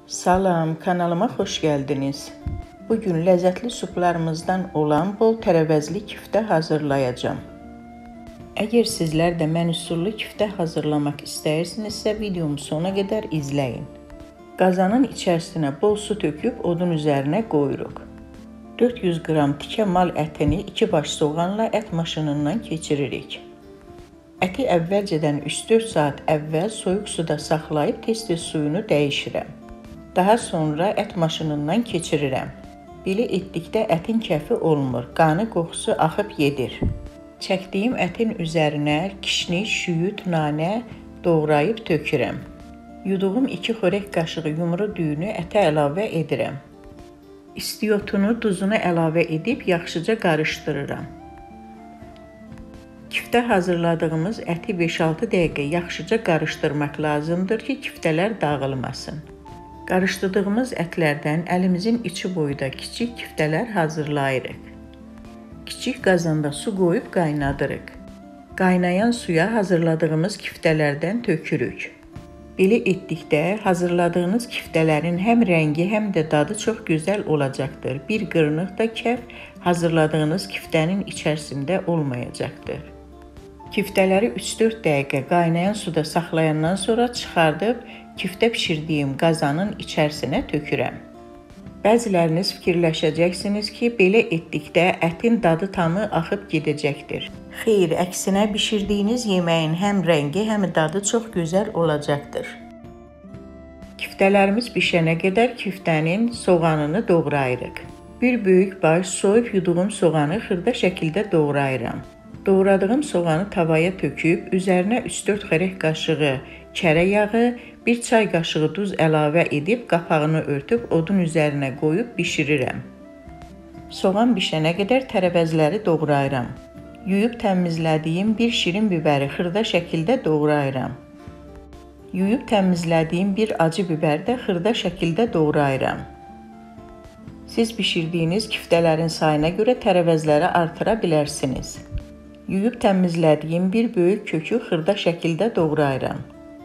Salam, kanalıma xoş gəldiniz. Bugün ləzzətli suplarımızdan olan bol tərəvəzli kiftə hazırlayacağım. Əgər sizlər də mən üsullu kiftə hazırlamaq istəyirsinizsə, videomu sona qədər izləyin. Qazanın içərisinə bol su töküb odun üzərinə qoyuruq. 400 qram tikə mal ətini 2 baş soğanla ət maşınından keçiririk. Əti əvvəlcədən 3-4 saat əvvəl soyuq suda saxlayıb tez-tez suyunu dəyişirəm. Daha sonra ət maşınından keçirirəm. Belə etdikdə ətin kəfi olmur, qanı qoxusu axıb gedir. Çəkdiyim ətin üzərinə kişniş, şüyüd, nanə doğrayıb tökürəm. Yuduğum 2 xörək qaşığı yumru düyünü ətə əlavə edirəm. İstiotunu, duzunu əlavə edib yaxşıca qarışdırıram. Kiftə hazırladığımız əti 5-6 dəqiqə yaxşıca qarışdırmaq lazımdır ki, kiftələr dağılmasın. Qarışdırdığımız ətlərdən əlimizin içi boyda kiçik kiftələr hazırlayırıq. Kiçik qazanda su qoyub qaynadırıq. Qaynayan suya hazırladığımız kiftələrdən tökürük. Belə etdikdə hazırladığınız kiftələrin həm rəngi, həm də dadı çox gözəl olacaqdır. Bir qırnıq da kəf hazırladığınız kiftənin içərisində olmayacaqdır. Kiftələri 3-4 dəqiqə qaynayan suda saxlayandan sonra çıxardıb kiftə bişirdiyim qazanın içərisinə tökürəm. Bəziləriniz fikirləşəcəksiniz ki, belə etdikdə ətin dadı tamı axıb gedəcəkdir. Xeyr, əksinə bişirdiyiniz yeməyin həm rəngi, həm dadı çox gözəl olacaqdır. Kiftələrimiz bişənə qədər kiftənin soğanını doğrayırıq. Bir böyük baş soyub yuduğum soğanı xırda şəkildə doğrayıram. Doğradığım soğanı tavaya töküb, üzərinə 3-4 xörək qaşığı kərə yağı, 1 çay qaşığı duz əlavə edib, qapağını örtüb, odun üzərinə qoyub bişirirəm. Soğan bişənə qədər tərəvəzləri doğrayıram. Yuyub təmizlədiyim 1 şirin bibəri xırda şəkildə doğrayıram. Yuyub təmizlədiyim 1 acı bibəri də xırda şəkildə doğrayıram. Siz bişirdiyiniz kiftələrin sayına görə tərəvəzləri artıra bilərsiniz. Yuyub təmizlədiyim 1 böyük kökü xırda şəkildə doğrayıram.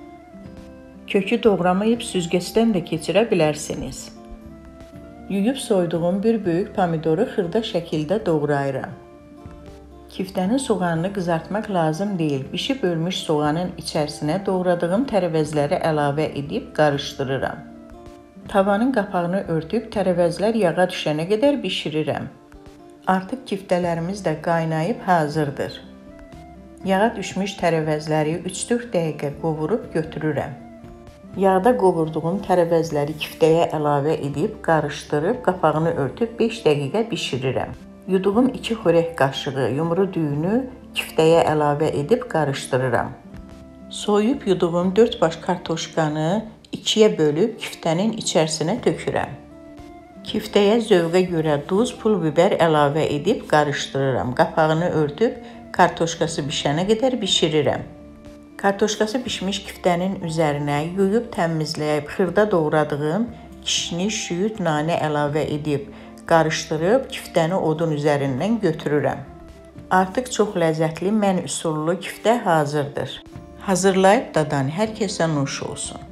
Kökü doğramayıb süzgəcdən də keçirə bilərsiniz. Yuyub soyduğum 1 böyük pomidoru xırda şəkildə doğrayıram. Kiftənin soğanını qızartmaq lazım deyil. Bişib ölmüş soğanın içərisinə doğradığım tərəvəzləri əlavə edib qarışdırıram. Tavanın qapağını örtüb tərəvəzlər yağa düşənə qədər bişirirəm. Artıq kiftələrimiz də qaynayıb hazırdır. Yağa düşmüş tərəvəzləri 3-4 dəqiqə qovurub götürürəm. Yağda qovurduğum tərəvəzləri kiftəyə əlavə edib, qarışdırıb, qapağını örtüb 5 dəqiqə bişirirəm. Yuduğum 2 xörək qaşığı yumru düyünü kiftəyə əlavə edib qarışdırıram. Soyub yuduğum 4 baş kartoşkanı 2-yə bölüb kiftənin içərisinə tökürəm. Kiftəyə zövqə görə duz, pul biber əlavə edib qarışdırıram. Qapağını örtüb, kartoşkası bişənə qədər bişirirəm. Kartoşkası bişmiş kiftənin üzərinə yuyub təmizləyib xırda doğradığım kişniş, şüyüd, nanə əlavə edib qarışdırıb kiftəni odun üzərindən götürürəm. Artıq çox ləzzətli mən üsullu kiftə hazırdır. Hazırlayıb dadan hər kəsə nuş olsun.